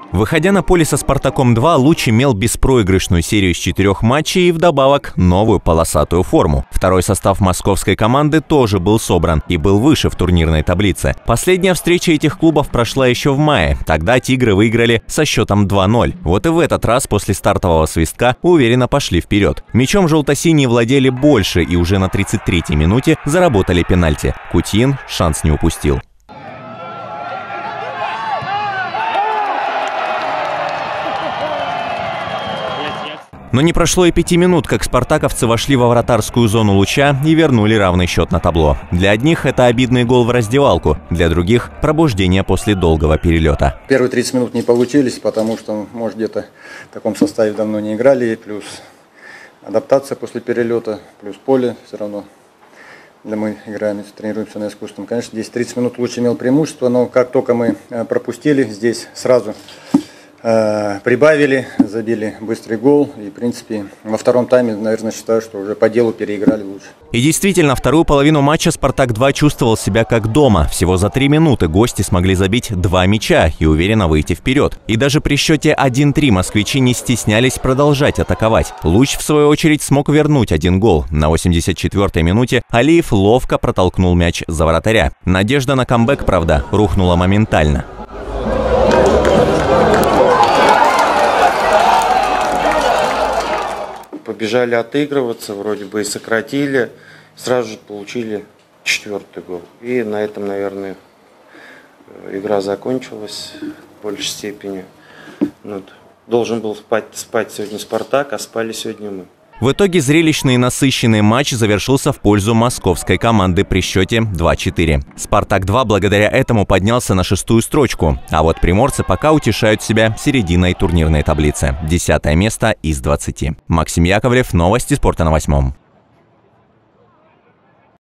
Выходя на поле со «Спартаком-2», Луч имел беспроигрышную серию из 4 матчей и вдобавок новую полосатую форму. Второй состав московской команды тоже был собран и был выше в турнирной таблице. Последняя встреча этих клубов прошла еще в мае. Тогда «Тигры» выиграли со счетом 2-0. Вот и в этот раз после стартового свистка уверенно пошли вперед. Мячом желто-синие владели больше и уже на 33-й минуте заработали пенальти. Кутьин шанс не упустил. Но не прошло и 5 минут, как спартаковцы вошли во вратарскую зону «Луча» и вернули равный счет на табло. Для одних это обидный гол в раздевалку, для других – пробуждение после долгого перелета. Первые 30 минут не получились, потому что, может, где-то в таком составе давно не играли, плюс адаптация после перелета, плюс поле все равно. Мы играем, тренируемся на искусственном. Конечно, здесь 30 минут «Луч» имел преимущество, но как только мы пропустили, здесь сразу прибавили, забили быстрый гол. И, в принципе, во втором тайме, наверное, считаю, что уже по делу переиграли лучше. И действительно, вторую половину матча «Спартак-2» чувствовал себя как дома. Всего за 3 минуты гости смогли забить 2 мяча и уверенно выйти вперед. И даже при счете 1-3 москвичи не стеснялись продолжать атаковать. «Луч», в свою очередь, смог вернуть 1 гол. На 84-й минуте Алиев ловко протолкнул мяч за вратаря. Надежда на камбэк, правда, рухнула моментально. Побежали отыгрываться, вроде бы и сократили, сразу же получили 4-й гол. И на этом, наверное, игра закончилась в большей степени. Должен был спать сегодня «Спартак», а спали сегодня мы. В итоге зрелищный и насыщенный матч завершился в пользу московской команды при счете 2-4. «Спартак-2» благодаря этому поднялся на 6-ю строчку, а вот приморцы пока утешают себя серединой турнирной таблицы. 10-е место из 20. Максим Яковлев, новости спорта на 8.